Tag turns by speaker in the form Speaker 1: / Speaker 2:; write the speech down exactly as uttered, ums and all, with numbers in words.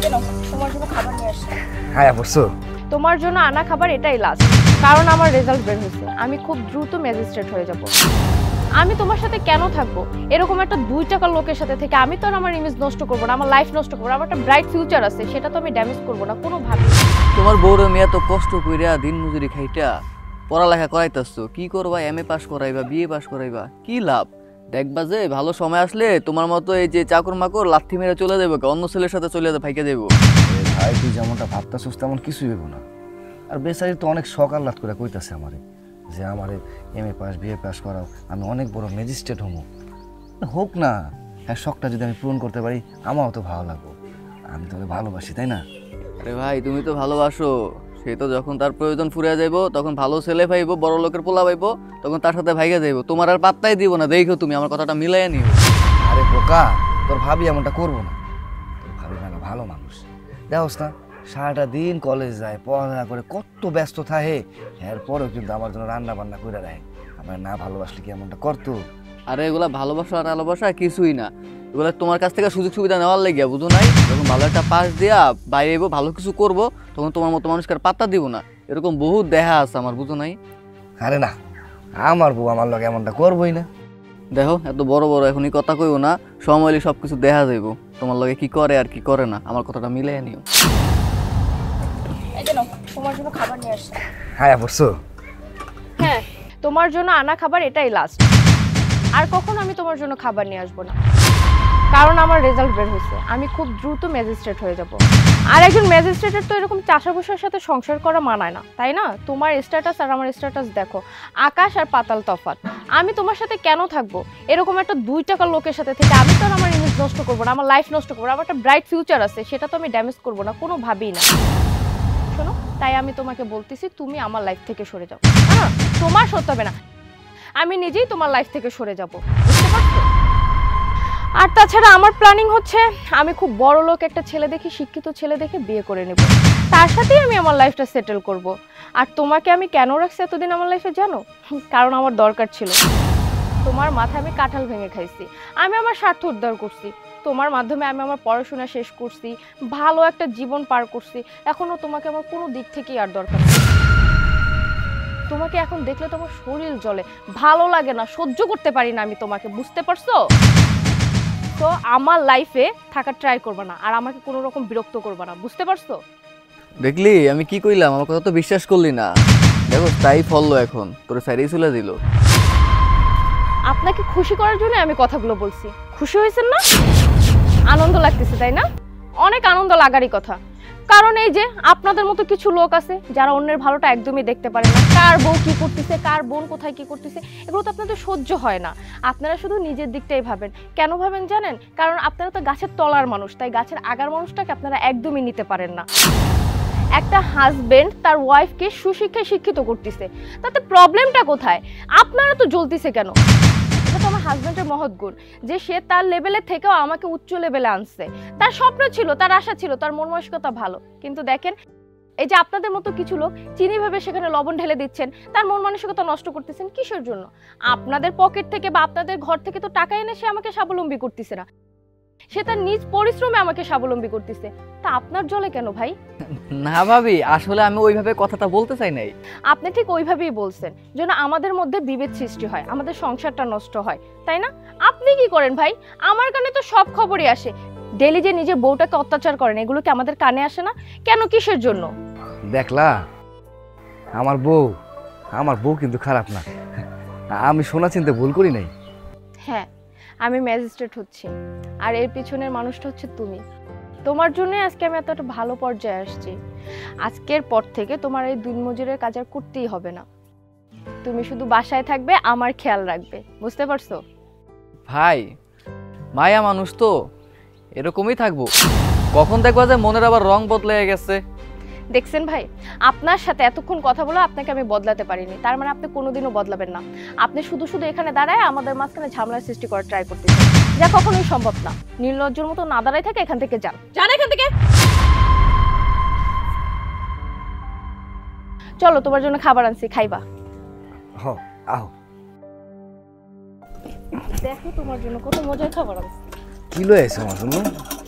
Speaker 1: তোমার জন্য খাবার নিয়ে আসছি।
Speaker 2: হ্যাঁ বসো।
Speaker 1: তোমার জন্য আনা খাবার এটাই লাস্ট, কারণ আমার রেজাল্ট বের হয়েছে। আমি খুব দ্রুত ম্যাজিস্ট্রেট হয়ে যাব। আমি তোমার সাথে কেন থাকবো? এরকম একটা দুই টাকার লোকের সাথে থেকে আমি তো আর আমার ইমেজ নষ্ট করবো না, আমার লাইফ নষ্ট করবো না। আমার একটা ব্রাইট ফিউচার আছে, সেটা তো আমি ড্যামেজ করবো না কোনো ভাবে।
Speaker 3: তোমার বউরে মেয়ে তো কষ্ট কইরা দিন মজুরি খাইটা পড়ালেখা করাইতেছো, কি করবা? এম এ পাস করাইবা, বিএ পাস করাইবা, কি লাভ? দেখবা যে ভালো সময় আসলে তোমার মতো এই যে চাকর মাকর লাথি মেরে চলে যাবো, অন্য ছেলের সাথে চলে যাবে, ফাইকে যাবো।
Speaker 2: ভাই তুই যেমনটা ভাবতাছিস তেমন কিছুই হইব না। আর বেচারি তো অনেক শখ আহ্লাদ করে কইতাছে আমারে যে আমারে M A pass BA pass করাও, আমি অনেক বড় ম্যাজিস্ট্রেট হবো। হোক না, হ্যাঁ শখটা যদি আমি পূরণ করতে পারি আমারও তো ভালো লাগবো। আমি তোকে ভালোবাসি, তাই না?
Speaker 3: আরে ভাই তুমি তো ভালোবাসো, সে তো যখন তার প্রয়োজন ফুরিয়ে যাইব তখন ভালো ছেলে পাইবো, বড় লোকের পোলা পাইবো, তখন তার সাথে ভাইগা যাইব। তোমার আর পাত্তাই দিব না, দেখো তুমি আমার কথাটা মিলাইয়া নিও।
Speaker 2: আরে বোকা, তোর ভাবি এমনটা করবো না। তোর ভাবি মানে ভালো মানুষ, দেখোস না সারাটা দিন কলেজ যায়, পড়ালেখা করে কত ব্যস্ত থাকে, এরপরেও কিন্তু আমার জন্য রান্না বান্না করে দেয়। আমার না ভালোবাসলে কি এমনটা করতো?
Speaker 3: আরে এগুলা ভালোবাসা আর ভালোবাসা কিছুই না, এগুলা তোমার কাছ থেকে সুযোগ সুবিধা নেওয়ার লেগে, বুঝো নাই? যখন ভালো একটা পাস দিয়া বাইরে এবো, ভালো কিছু করবো, তখন তোমার মতো মানুষকে আর পাত্তা দিব না। এরকম বহুত দেখা আছে আমার, বুঝো নাই?
Speaker 2: আরে না, আমার বউ আমার লগে এমনটা করবোই না।
Speaker 3: দেখো এত বড় বড় এখনই কথা কইও না, সময় হলে সব কিছু দেখা যাইব, তোমার লগে কি করে আর কি করে না, আমার কথাটা মিলাইয়া নিও।
Speaker 1: এই যে নাও, তোমার জন্য খাবার নিয়ে আসছি।
Speaker 2: হ্যাঁ বসো।
Speaker 1: হ্যাঁ, তোমার জন্য আনা খাবার এটাই লাস্ট। আর কখনো আমি তোমার জন্য খাবার নিয়ে আসবো না, কারণ আমার রেজাল্ট বের হয়েছে। আমি খুব দ্রুত ম্যাজিস্ট্রেট হয়ে যাব। আর একজন ম্যাজিস্ট্রেটের তো এরকম চাষাভুষার সাথে সংসার করা মানায় না, তাই না? তোমার স্ট্যাটাস আর আমার স্ট্যাটাস দেখো, আকাশ আর পাতাল তফাৎ। আমি তোমার সাথে কেন থাকবো? এরকম একটা দুই টাকার লোকের সাথে থেকে আমি তো আর আমার ইমেজ নষ্ট করবো না, আমার লাইফ নষ্ট করবো না। আমার একটা ব্রাইট ফিউচার আছে, সেটা তো আমি ড্যামেজ করবো না কোনো ভাবেই না। শোনো, তাই আমি তোমাকে বলতেছি তুমি আমার লাইফ থেকে সরে যাও। হ্যাঁ, তোমার সরতে হবে না, আমি নিজেই তোমার লাইফ থেকে সরে যাব, বুঝতে পারছো? আর তাছাড়া আমার প্ল্যানিং হচ্ছে আমি খুব বড় লোক একটা ছেলে দেখে, শিক্ষিত ছেলে দেখে বিয়ে করে নেব, তার সাথেই আমি আমার লাইফটা সেটেল করব। আর তোমাকে আমি কেন রাখছি এতদিন আমার লাইফে জানো? কারণ আমার দরকার ছিল। তোমার মাথায় আমি কাঁঠাল ভেঙে খাইছি, আমি আমার স্বার্থ উদ্ধার করছি। তোমার মাধ্যমে আমি আমার পড়াশোনা শেষ করছি, ভালো একটা জীবন পার করছি। এখনো তোমাকে আমার কোনো দিক থেকেই আর দরকার নেই। তোমাকে এখন দেখলে তো আমার শরীর জ্বলে, ভালো লাগে না, সহ্য করতে পারি না আমি তোমাকে, বুঝতে পারছো? তো আমার লাইফে থাকার ট্রাই করবে না, আর আমাকে কোনো রকম বিরক্ত করবে না, বুঝতে পারছো?
Speaker 3: দেখলি আমি কি কইলাম, আমার কথা তো বিশ্বাস করলি না। দেখো তাই ফললো, এখন তোর সাইডেই চলে দিল।
Speaker 1: আপনাকে খুশি করার জন্য আমি কথাগুলো বলছি, খুশি হয়েছেন না? আনন্দ লাগতেছে তাই না? অনেক আনন্দ লাগারই কথা, কারণ এই যে আপনাদের মতো কিছু লোক আছে যারা অন্যের ভালোটা একদমই দেখতে পারে না। কার বউ কি করতেছে, কার বোন কোথায় কি করতেছে, এগুলো তো আপনাদের সহ্য হয় না। আপনারা শুধু নিজের দিকটাই ভাবেন। কেন ভাবেন জানেন? কারণ আপনারা তো গাছের তলার মানুষ, তাই গাছের আগার মানুষটাকে আপনারা একদমই নিতে পারেন না। একটা হাজবেন্ড তার ওয়াইফকে সুশিক্ষায় শিক্ষিত করতেছে, তাতে প্রবলেমটা কোথায়? আপনারা তো জ্বলতেছে কেন? এটা তো আমার হাজবেন্ডের মহৎ গুণ যে সে তার লেভেলে থেকেও আমাকে উচ্চ লেভেলে আনছে। তার স্বপ্ন ছিল, তার আশা ছিল, তার মন মানসিকতা ভালো। কিন্তু দেখেন এই যে আপনাদের মতো কিছু লোক চিনি ভাবে সেখানে লবণ ঢেলে দিচ্ছেন, তার মন মানসিকতা নষ্ট করতেছেন। কিসের জন্য? আপনাদের পকেট থেকে বা আপনাদের ঘর থেকে তো টাকা এনে সে আমাকে স্বাবলম্বী করতেছে না, সে তার নিজ পরিশ্রমে আমাকে স্বাবলম্বী করতেছে। তা আপনার জলে কেন ভাই?
Speaker 3: না ভাবি, আসলে আমি ওইভাবে কথাটা বলতে চাই নাই।
Speaker 1: আপনি ঠিক ওইভাবেই বলছেন যেন আমাদের মধ্যে বিভেদ সৃষ্টি হয়, আমাদের সংসারটা নষ্ট হয়, তাই না? আপনি কি করেন ভাই? আমার কানে তো সব খবরই আসে। ডেলি যে নিজের বউটাকে অত্যাচার করেন, এগুলো কি আমাদের কানে আসে না? কেন, কিসের জন্য?
Speaker 2: দেখলা আমার বউ, আমার বউ কিন্তু খারাপ না। আমি শোনা চিনতে ভুল করি নাই।
Speaker 1: হ্যাঁ, আমি ম্যাজিস্ট্রেট হচ্ছি, আর এর পিছনের মানুষটা হচ্ছে তুমি। তোমার জন্য আজকে আমি এতটা ভালো পর্যায়ে আসছি। আজকের পর থেকে তোমার এই দিনমজুরের কাজ আর করতেই হবে না। তুমি শুধু বাসায় থাকবে, আমার খেয়াল রাখবে, বুঝতে পারছো?
Speaker 3: ভাই মায়া মানুষ তো এরকমই থাকবো, কখন দেখবা যে মনের আবার রং বদলে গেছে।
Speaker 1: দেখছেন ভাই, আপনার সাথে এতক্ষণ কথা বলে আপনাকে আমি বদলাতে পারিনি, তার মানে আপনি কোনোদিনও বদলাবেন না। আপনি শুধু শুধু এখানে দাঁড়ায় আমাদের মাঝখানে ঝামেলার সৃষ্টি করার ট্রাই করতেছেন, যা কখনোই সম্ভব না। নির্লজ্জের মতো না দাঁড়ায় থাকে, এখান থেকে যান, যান এখান থেকে। চলো, তোমার জন্য খাবার আনছি, খাইবা।
Speaker 2: হ আহ,
Speaker 1: দেখো তোমার জন্য কত মজার খাবার আনছি।
Speaker 2: কি লয়ে আইছো আমার জন্য?